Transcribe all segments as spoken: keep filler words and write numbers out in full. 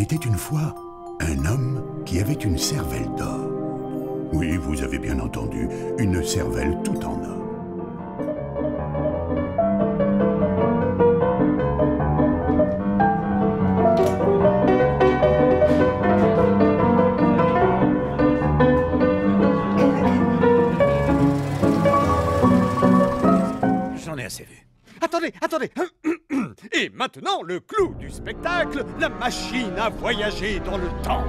était une fois un homme qui avait une cervelle d'or. Oui, vous avez bien entendu, une cervelle tout en or. J'en ai assez vu. Attendez, attendez. Et maintenant, le clou du spectacle, la machine à voyager dans le temps.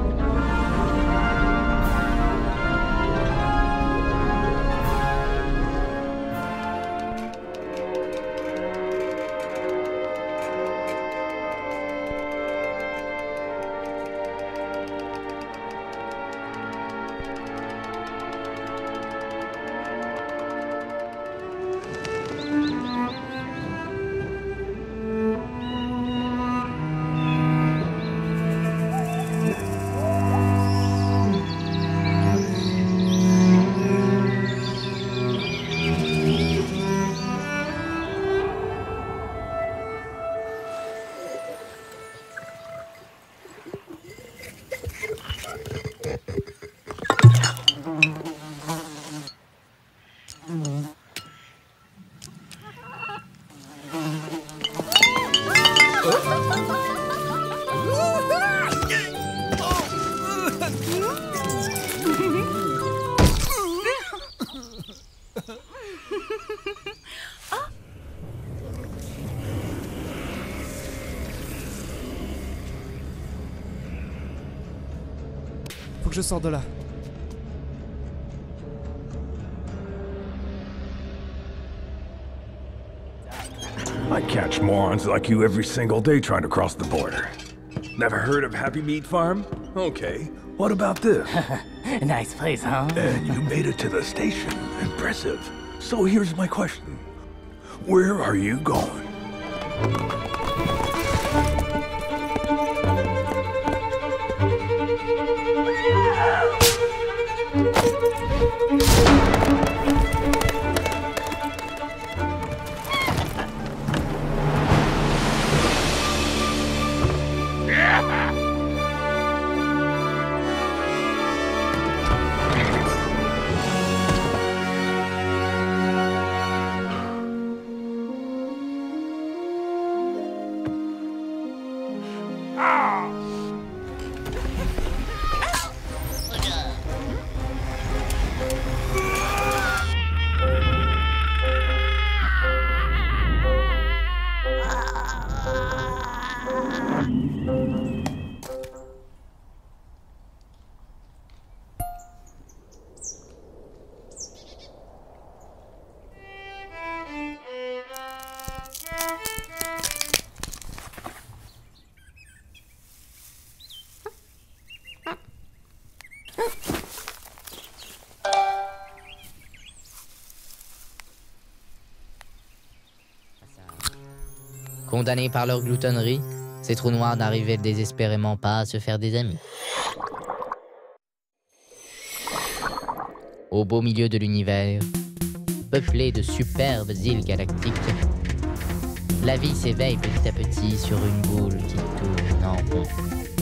Faut que je sorte de là. I catch morons like you every single day trying to cross the border. Never heard of Happy Meat Farm? Okay, what about this? Nice place, huh? And you made it to the station. Impressive. So here's my question. Where are you going? Condamnés par leur gloutonnerie, ces trous noirs n'arrivaient désespérément pas à se faire des amis. Au beau milieu de l'univers, peuplé de superbes îles galactiques, la vie s'éveille petit à petit sur une boule qui tourne en rond.